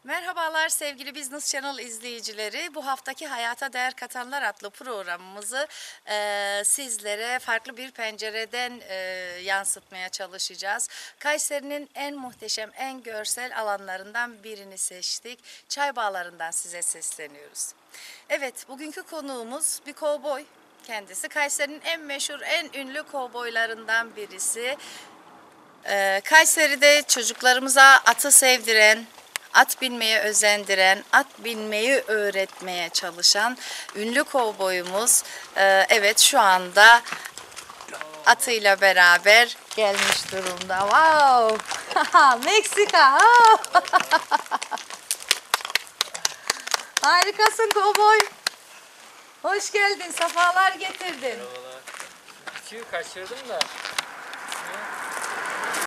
Merhabalar sevgili Business Channel izleyicileri. Bu haftaki Hayata Değer Katanlar adlı programımızı sizlere farklı bir pencereden yansıtmaya çalışacağız. Kayseri'nin en muhteşem, en görsel alanlarından birini seçtik. Çay bağlarından size sesleniyoruz. Evet, bugünkü konuğumuz bir kovboy. Kendisi Kayseri'nin en meşhur, en ünlü kovboylarından birisi. Kayseri'de çocuklarımıza atı sevdiren, at binmeye özendiren, at binmeyi öğretmeye çalışan ünlü kovboyumuz evet şu anda atıyla beraber gelmiş durumda. Wow! Meksika! Harikasın kovboy. Hoş geldin, sefalar getirdin. Merhabalar. Tüyü kaçırdım da